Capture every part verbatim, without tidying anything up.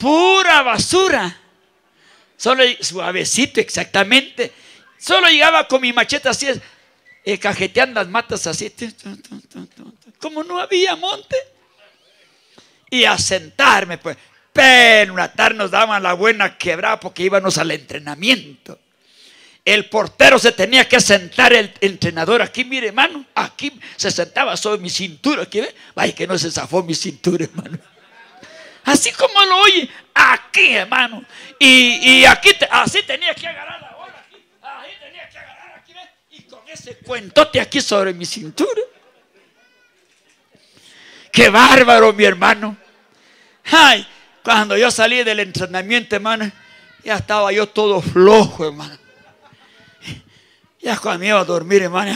pura basura. Solo suavecito, exactamente. Solo llegaba con mi machete así, eh, cajeteando las matas así. Como no había monte. Y a sentarme, pues. Pero una tarde nos daban la buena quebrada porque íbamos al entrenamiento. El portero se tenía que sentar, el entrenador aquí, mire, hermano, aquí se sentaba sobre mi cintura, aquí ve, vaya que no se zafó mi cintura, hermano. Así como lo oye, aquí, hermano. Y, y aquí, así tenía que agarrar la bola, aquí, ahí tenía que agarrar aquí, ve, y con ese cuentote aquí sobre mi cintura. Qué bárbaro, mi hermano. Ay, cuando yo salí del entrenamiento, hermano, ya estaba yo todo flojo, hermano. Ya cuando me iba a dormir, hermano,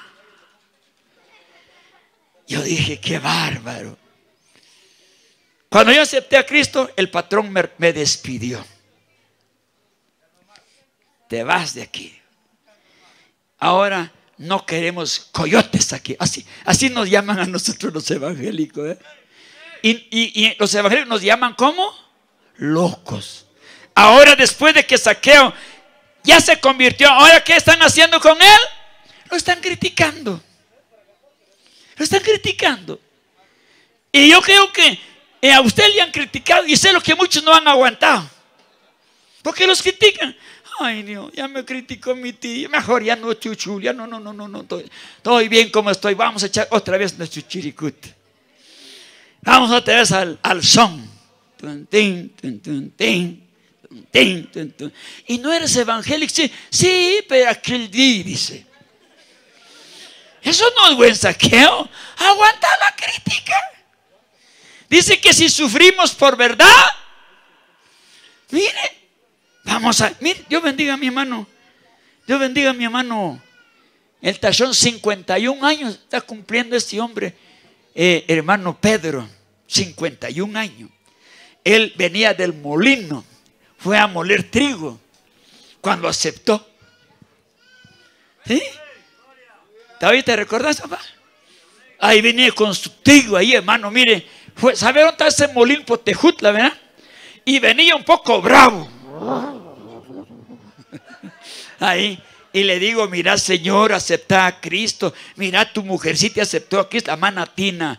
yo dije, qué bárbaro. Cuando yo acepté a Cristo, el patrón me, me despidió. Te vas de aquí. Ahora no queremos coyotes aquí. Así, así nos llaman a nosotros los evangélicos, ¿eh? Y, y, y los evangélicos nos llaman ¿cómo? Locos. Ahora después de que Zaqueo ya se convirtió, ¿ahora qué están haciendo con él? Lo están criticando. Lo están criticando. Y yo creo que eh, a usted le han criticado y sé lo que muchos no han aguantado. Porque los critican. Ay Dios, ya me criticó mi tío. Mejor ya no, chuchu, ya no, no, no, no, no. Estoy, estoy bien como estoy. Vamos a echar otra vez nuestro chiricut. Vamos otra vez al, al son. Tun, tin, tun, tun, tin. Tin, tin, tin. Y no eres evangélico. Sí, sí, pero aquel día dice. Eso no es buen Zaqueo. Aguanta la crítica. Dice que si sufrimos por verdad, mire, vamos a, mire, Dios bendiga a mi hermano. Dios bendiga a mi hermano. El tachón, cincuenta y un años está cumpliendo este hombre. Eh, hermano Pedro, cincuenta y un años. Él venía del molino. Fue a moler trigo cuando aceptó. ¿Sí? ¿Todavía te recordás, papá? Ahí venía con su trigo ahí, hermano. Mire, fue, ¿sabe dónde está ese molín Potejutla, verdad? Y venía un poco bravo. Ahí. Y le digo, mira, Señor, acepta a Cristo. Mira, tu mujercita aceptó a Cristo, la manatina.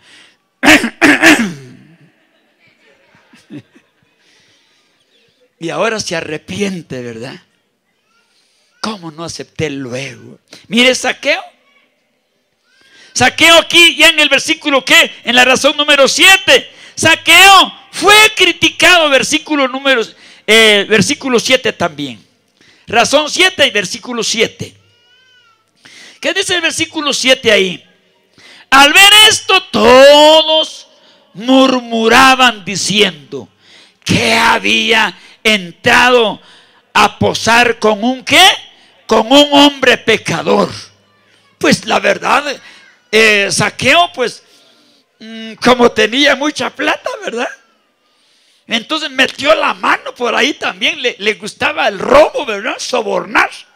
Y ahora se arrepiente, ¿verdad? ¿Cómo no acepté luego? Mire, Zaqueo. Zaqueo aquí, ya en el versículo ¿qué? En la razón número siete. Zaqueo fue criticado, versículo número, eh, versículo siete también. Razón siete y versículo siete. ¿Qué dice el versículo siete ahí? Al ver esto, todos murmuraban diciendo que había entrado a posar con un ¿qué? Con un hombre pecador. Pues la verdad, eh, Zaqueo, pues, mmm, como tenía mucha plata, ¿verdad? Entonces metió la mano por ahí también, le, le gustaba el robo, ¿verdad? Sobornar.